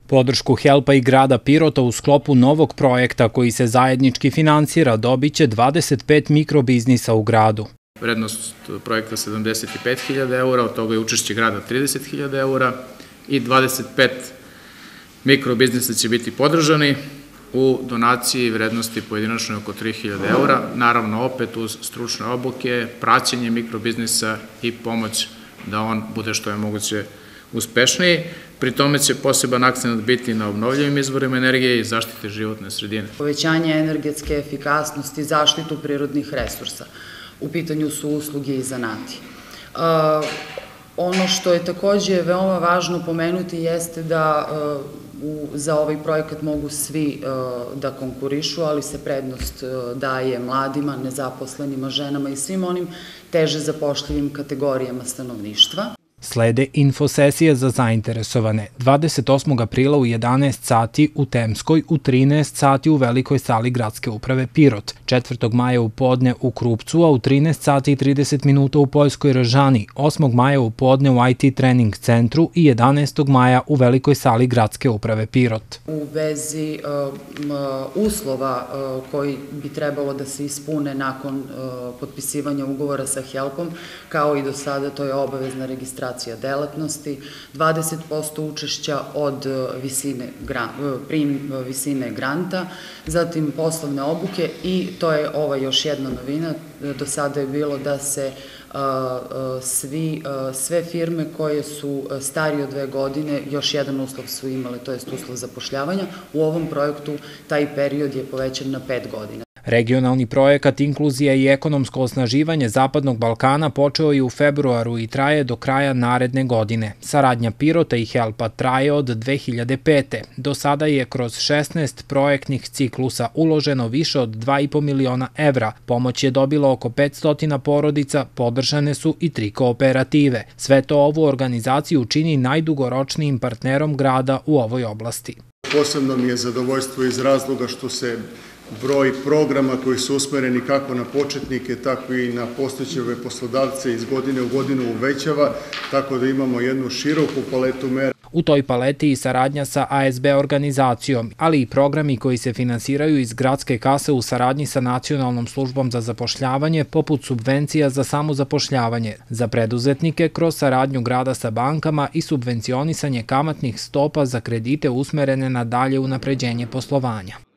Podršku HELP-a i grada Pirota u sklopu novog projekta koji se zajednički finansira dobiće 25 mikrobiznisa u gradu. Vrednost projekta 75.000 eura, od toga je učešće grada 30.000 eura i 25 mikrobiznisa će biti podržani u donaciji vrednosti pojedinačno oko 3.000 eura, naravno opet uz stručne obuke, praćenje mikrobiznisa i pomoć da on bude što je moguće uspešniji. Pri tome će poseban akcent biti na obnovljivim izvorima energije i zaštite životne sredine. Povećanje energetske efikasnosti, zaštitu prirodnih resursa. U pitanju su usluge i zanati. Ono što je takođe veoma važno pomenuti jeste da za ovaj projekat mogu svi da konkurišu, ali se prednost daje mladima, nezaposlenima, ženama i svim onim teže zapošljivim kategorijama stanovništva. Slede infosesije za zainteresovane 28. aprila u 11 sati u Temskoj, u 13 sati u velikoj sali gradske uprave Pirot, 4. maja u podne u Krupcu, a u 13 sati i 30 minuta u Poljskoj Ražani, 8. maja u podne u IT trening centru i 11. maja u velikoj sali gradske uprave Pirot. U vezi uslova koji bi trebalo da se ispune nakon potpisivanja ugovora sa HELP-om, kao i do sada, to je obavezna registracija delatnosti, 20% učešća od visine granta, zatim poslovne obuke i to je ova još jedna novina. Do sada je bilo da se sve firme koje su starije od 2 godine još jedan uslov su imale, to je uslov zapošljavanja. U ovom projektu taj period je povećan na 5 godina. Regionalni projekat Inkluzija i ekonomsko osnaživanje Zapadnog Balkana počeo je u februaru i traje do kraja naredne godine. Saradnja Pirota i HELP-a traje od 2005. Do sada je kroz 16 projektnih ciklusa uloženo više od 2,5 miliona evra. Pomoć je dobilo oko 500 porodica, podržane su i 3 kooperative. Sve to ovu organizaciju čini najdugoročnijim partnerom grada u ovoj oblasti. Posebno mi je zadovoljstvo iz razloga što se broj programa koji su usmereni kako na početnike, tako i na postojeće poslodavce iz godine u godinu uvećava, tako da imamo jednu široku paletu mera. U toj paleti i saradnja sa ASB organizacijom, ali i programi koji se finansiraju iz gradske kase u saradnji sa Nacionalnom službom za zapošljavanje, poput subvencija za samozapošljavanje, za preduzetnike kroz saradnju grada sa bankama i subvencionisanje kamatnih stopa za kredite usmerene na dalje unapređenje poslovanja.